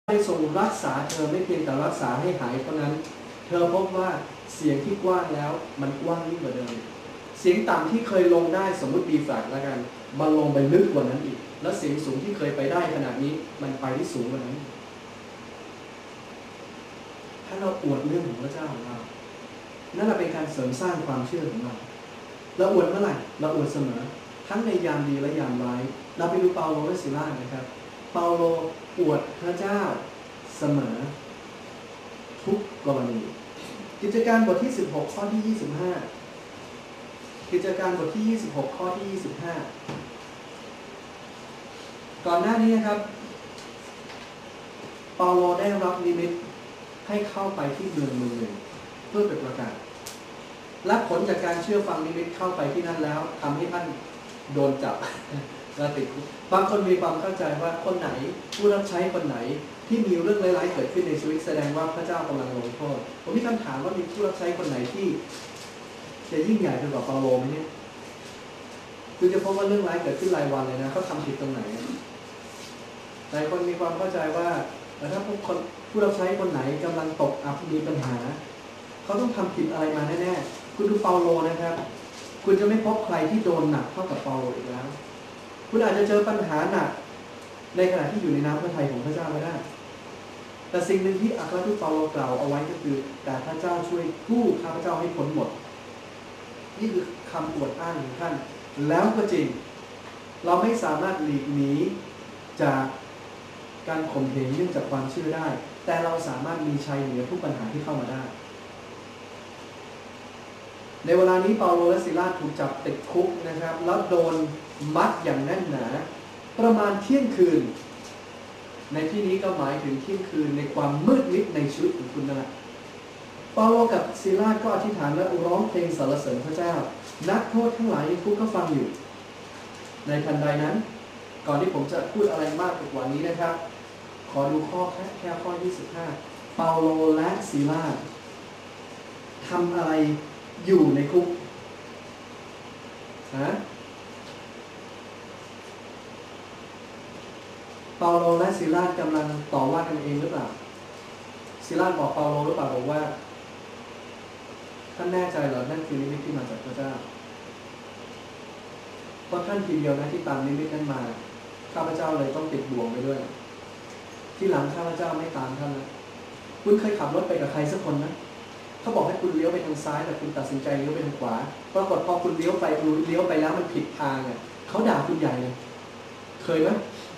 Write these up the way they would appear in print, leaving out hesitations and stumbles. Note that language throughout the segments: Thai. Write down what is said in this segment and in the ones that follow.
ได้ทรงรักษาเธอไม่เพียงแต่รักษาให้หายเท่านั้นเธอพบว่าเสียงที่กว้างแล้วมันกว้างยิ่งกว่าเดิมเสียงต่ำที่เคยลงได้สมมุติB flatแล้วกันมันลงไปลึกกว่านั้นอีกแล้วเสียงสูงที่เคยไปได้ขนาดนี้มันไปที่สูงกว่านั้นถ้าเราอวดเรื่องของพระเจ้าของเรานั่นเป็นการเสริมสร้างความเชื่อของเราอวดเมื่อไหร่เราอวดเสมอทั้งในยามดีและยามร้ายเราไปดูเปาโลและซิลานะครับเปาโลอวดพระเจ้าเสมอทุกกรณีกิจการบทที่16ข้อที่25กิจการบทที่26ข้อที่25ก่อนหน้านี้นะครับเปาโลได้รับนิมิตให้เข้าไปที่เมืองหนึ่งเพื่อไปประกาศและผลจากการเชื่อฟังนิมิตเข้าไปที่นั่นแล้วทำให้ท่านโดนจับและติดคุกบางคนมีความเข้าใจว่าคนไหนผู้รับใช้คนไหนที่มีเรื่องร้ายๆเกิดขึ้นในชีวิตแสดงว่าพระเจ้ากำลังลงโทษผมมีคำถามว่ามีผู้รับใช้คนไหนที่จะยิ่งใหญ่ไปกว่าเปาโลไหมเนี่ยคือจะพบว่าเรื่องร้ายเกิดขึ้นรายวันเลยนะเขาทำผิดตรงไหนหลายคนมีความเข้าใจว่าถ้าผู้รับใช้คนไหนกำลังตกอับมีปัญหาเขาต้องทำผิดอะไรมาแน่ๆคุณดูเปาโลนะครับคุณจะไม่พบใครที่โดนหนักเท่ากับเปาโลอีกแล้วคุณอาจจะเจอปัญหาหนักในขณะที่อยู่ในน้ำพระทัยของพระเจ้าก็ได้แต่สิ่งหนึ่งที่อัครทูตเปาโลกล่าวเอาไว้ก็คือแต่พระเจ้าช่วยกู้ข้าพเจ้าให้พ้นหมดนี่คือคำอวดอ้างของท่านแล้วก็จริงเราไม่สามารถหลีกหนีจากการข่มเหงเนื่องจากความเชื่อได้แต่เราสามารถมีชัยเหนือทุกปัญหาที่เข้ามาได้ในเวลานี้เปาโลและซิลาถูกจับติดคุกนะครับแล้วโดนมัดอย่างแน่นหนาประมาณเที่ยงคืนในที่นี้ก็หมายถึงเที่ยงคืนในความมืดมิดในชีวิตของคุณนั่นแหละเปาโลกับซิลาก็อธิษฐานและร้องเพลงสรรเสริญพระเจ้านักโทษทั้งหลายในคุกก็ฟังอยู่ในทันใดนั้นก่อนที่ผมจะพูดอะไรมากกว่านี้นะครับขอดูแค่ข้อ25เปาโลและซิลาทำอะไรอยู่ในคุกเปาโลและซิลาส์กำลังต่อว่ากันเองหรือเปล่าซิลาส์บอกเปาโลหรือเปล่าบอกว่าท่านแน่ใจเหรอนั่นคือนิมิตที่มาจากพระเจ้าเพราะท่านทีเดียวนะที่ตามนิมิตนั้นมาข้าพเจ้าเลยต้องติดบ่วงไปด้วยที่หลังข้าพเจ้าไม่ตามท่านนะคุณเคยขับรถไปกับใครสักคนนะเขาบอกให้คุณเลี้ยวไปทางซ้ายแต่คุณตัดสินใจเลี้ยวไปทางขวาปรากฏพอคุณเลี้ยวไปแล้วมันผิดทางเนี่ยเขาด่าคุณใหญ่เลยเคยไหม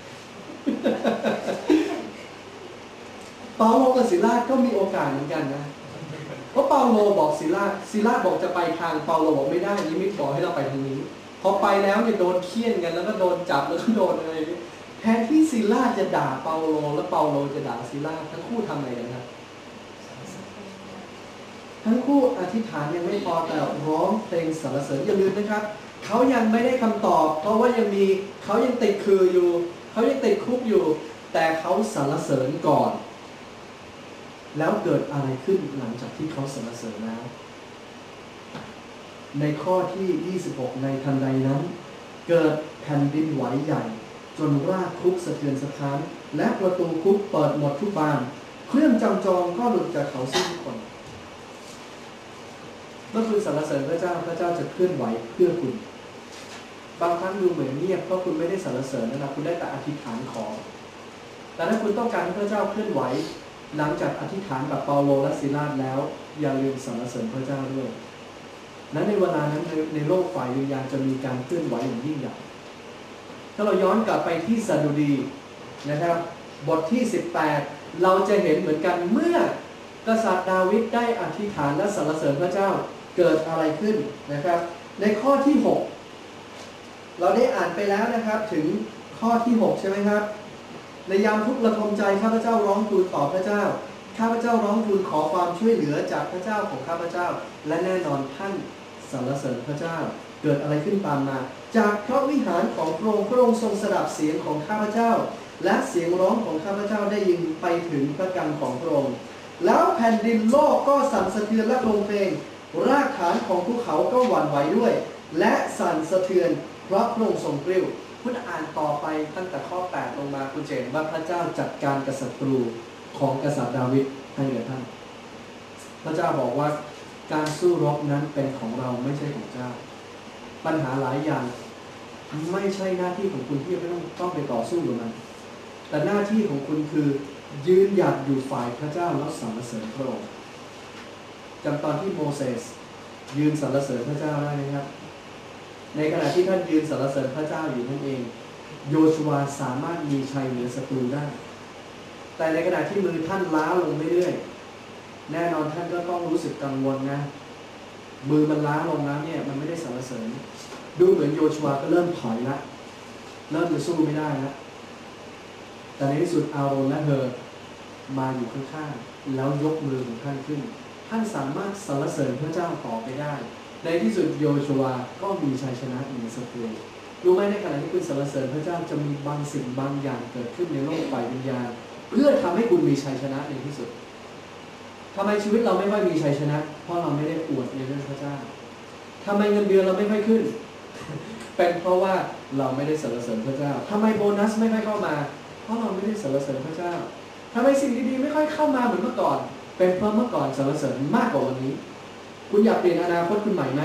เปาโลกับซิลาสก็มีโอกาสเหมือนกันนะเพราะเปาโลบอกซิลาสบอกจะไปทางเปาโลบอกไม่ได้นิมิตบอกให้เราไปทางนี้พอไปแล้วเนี่ยโดนเคี่ยนกันแล้วก็โดนจับแล้วก็โดนอะไรแทนที่ซิลาสจะด่าเปาโลแล้วเปาโลจะด่าซิลาสทั้งคู่ทำอะไรกันครับทั้งคู่อธิษฐานยังไม่พอแต่ร้องเพลงสรรเสริญอย่าลืมนะครับเขายังไม่ได้คำตอบเพราะว่าเขายังติดคืออยู่เขายังติดคุกอยู่แต่เขาสรรเสริญก่อนแล้วเกิดอะไรขึ้นหลังจากที่เขาสรรเสริญแล้วในข้อที่26ในทันใดนั้นเกิดแผ่นดินไหวใหญ่จนรากคุกสะเทือนสะท้านและประตูคุกเปิดหมดทุกบานเครื่องจำจองก็หลุดจากเขาสิ้นทุกคนเมื่อคุณสรรเสริญพระเจ้าจะเคลื่อนไหวเพื่อคุณบางครั้งดูเหมือนเงียบเพราะคุณไม่ได้สรรเสริญนะครับคุณได้แต่อธิษฐานขอแต่ถ้าคุณต้องการให้พระเจ้าเคลื่อนไหวหลังจากอธิษฐานแบบเปาโลและซิลาสแล้วอย่าลืมสรรเสริญพระเจ้าด้วยและในเวลานั้นในโลกฝ่ายวิญญาณจะมีการเคลื่อนไหวอย่างยิ่งใหญ่ถ้าเราย้อนกลับไปที่สดุดีนะครับบทที่18เราจะเห็นเหมือนกันเมื่อกษัตริย์ดาวิดได้อธิษฐานและสรรเสริญพระเจ้าเกิดอะไรขึ้นนะครับในข้อที่6เราได้อ่านไปแล้วนะครับถึงข้อที่6ใช่ไหมครับในยามทุกข์ระทมใจข้าพเจ้าร้องทูลต่อพระเจ้าข้าพเจ้าร้องทูลขอความช่วยเหลือจากพระเจ้าของข้าพเจ้าและแน่นอนท่านสรรเสริญพระเจ้าเกิดอะไรขึ้นตามมาจากพระวิหารของพระองค์ทรงสดับเสียงของข้าพเจ้าและเสียงร้องของข้าพเจ้าได้ยินไปถึงพระกันของพระองค์แล้วแผ่นดินโลกก็สั่นสะเทือนและโคลงเพลงรากฐานของภูเขาก็หวั่นไหวด้วยและสั่นสะเทือนเพราะพระองค์ทรงกริ้วคุคุณอ่านต่อไปตั้งแต่ข้อ 8 ลงมาคุณเห็นว่าพระเจ้าจัดการกับศัตรูของกษัตริย์ดาวิดให้แก่ท่านพระเจ้าบอกว่าการสู้รบนั้นเป็นของเราไม่ใช่ของเจ้าปัญหาหลายอย่างไม่ใช่หน้าที่ของคุณที่จะไม่ต้องไปต่อสู้กับมันแต่หน้าที่ของคุณคือยืนหยัดอยู่ฝ่ายพระเจ้าแล้วสรรเสริญพระองค์จำตอนที่โมเสสยืนสรรเสริญพระเจ้าได้ไหมครับในขณะที่ท่านยืนสรรเสริญพระเจ้าอยู่นั่นเองโยชูวาสามารถมีชัยเหนือศัตรูได้แต่ในขณะที่มือท่านล้าลงเรื่อยๆแน่นอนท่านก็ต้องรู้สึกกังวลนะมือมันล้าลงแล้วเนี่ยมันไม่ได้สรรเสริญดูเหมือนโยชูวาก็เริ่มถอยละเริ่มจะสู้ไม่ได้แล้วแต่ในที่สุดอาโรนและเธอมาอยู่ข้างๆแล้วยกมือของท่านขึ้นท่านสามารถสรรเสริญพระเจ้าต่อไปได้ในที่สุดโยชูวาก็มีชัยชนะเหนือศัตรูรู้ไหมในขณะที่คุณสรรเสริญพระเจ้าจะมีบางสิ่งบางอย่างเกิดขึ้นในโลกฝ่ายวิญญาณเพื่อทำให้คุณมีชัยชนะในที่สุดทำไมชีวิตเราไม่ค่อยมีชัยชนะเพราะเราไม่ได้อวดในเรื่องพระเจ้าทำไมเงินเดือนเราไม่ค่อยขึ้นเป็นเพราะว่าเราไม่ได้สรรเสริญพระเจ้าทำไมโบนัสไม่ค่อยเข้ามาเพราะเราไม่ได้สรรเสริญพระเจ้าทำไมสิ่งดีๆไม่ค่อยเข้ามาเหมือนเมื่อก่อนเป็นเพราะเมื่อก่อนสรรเสริญมากกว่าวันนี้คุณอยากเปลี่ยนอนาคตคุณใหม่ไหม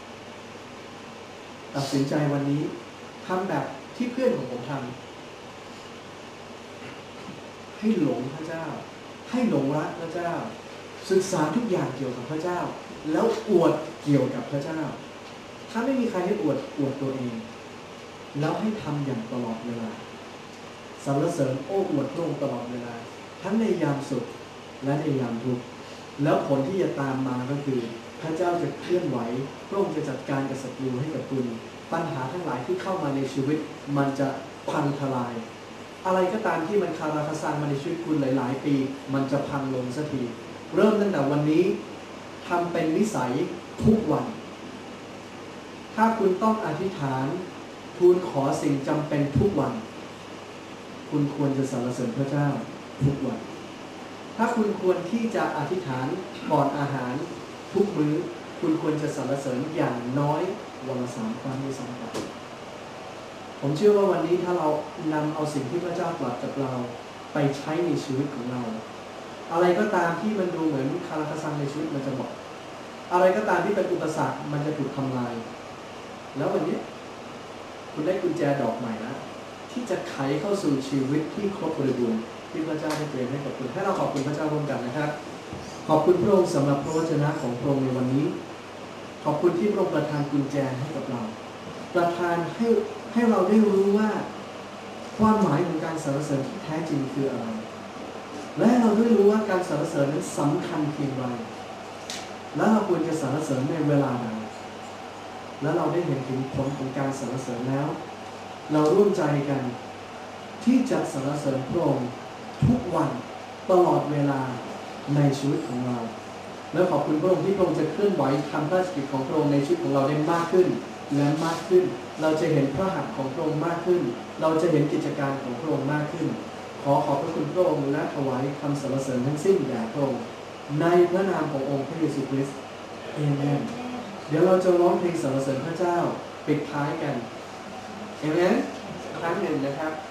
ตัดสินใจวันนี้ทำแบบที่เพื่อนของผมทำให้หลงพระเจ้าให้หลงรักพระเจ้าศึกษาทุกอย่างเกี่ยวกับพระเจ้าแล้วอวดเกี่ยวกับพระเจ้าถ้าไม่มีใครให้อวดตัวเองแล้วให้ทำอย่างตลอดเวลาสรรเสริญโอ้อวดพระองค์ตลอดเวลาทั้งในยามสุขและในยามทุกข์แล้วผลที่จะตามมาก็คือพระเจ้าจะเคลื่อนไหวพระองค์จะจัดการกับศัตรูให้กับคุณปัญหาทั้งหลายที่เข้ามาในชีวิตมันจะพังทลายอะไรก็ตามที่มันคาราคาซังมาในชีวิตคุณหลายๆปีมันจะพังลงสักทีเริ่มตั้งแต่วันนี้ทำเป็นนิสัยทุกวันถ้าคุณต้องอธิษฐานทูลขอสิ่งจำเป็นทุกวันคุณควรจะสรรเสริญพระเจ้าทุกวันถ้าคุณควรที่จะอธิษฐานก่อนอาหารทุกมื้อคุณควรจะสรรเสริญอย่างน้อยวันละ3 ครั้งด้วยซ้ำไปผมเชื่อว่าวันนี้ถ้าเรานำเอาสิ่งที่พระเจ้าตรัสกับเราไปใช้ในชีวิตของเราอะไรก็ตามที่มันดูเหมือนคาราคาซังในชีวิตมันจะหมดอะไรก็ตามที่เป็นอุปสรรคมันจะถูกทำลายแล้ววันนี้คุณได้กุญแจดอกใหม่แล้วที่จะไขเข้าสู่ชีวิตที่ครบบริบูรณ์ที่พระเจ้าได้เตรียมให้กับคุณให้เราขอบคุณพระเจ้าร่วมกันนะครับขอบคุณพระองค์สำหรับพระวจนะของพระองค์ในวันนี้ขอบคุณที่พระองค์ประทานกุญแจให้กับเราประทานให้เราได้รู้ว่าความหมายของการสรรเสริญที่แท้จริงคืออะไรและเราได้รู้ว่าการสรรเสริญนั้นสำคัญเพียงไรและเราควรจะสรรเสริญในเวลาใดและเราได้เห็นถึงผลของการสรรเสริญแล้วเราร่วมใจกันที่จะสรรเสริญพระองค์ทุกวันตลอดเวลาในชีวิตของเราและขอบคุณพระองค์ที่พระองค์จะเคลื่อนไหวทำพระราชกิจของพระองค์ในชีวิตของเราได้มากขึ้นและมากขึ้นเราจะเห็นพระหัตถ์ของพระองค์มากขึ้นเราจะเห็นกิจการของพระองค์มากขึ้นขอขอบพระคุณพระองค์และถวายคำสรรเสริญทั้งสิ้นแด่พระองค์ในพระนามขององค์พระเยซูคริสต์เอเมนเดี๋ยวเราจะร้องเพลงสรรเสริญพระเจ้าปิดท้ายกันเอเมนครั้งหนึ่งนะครับ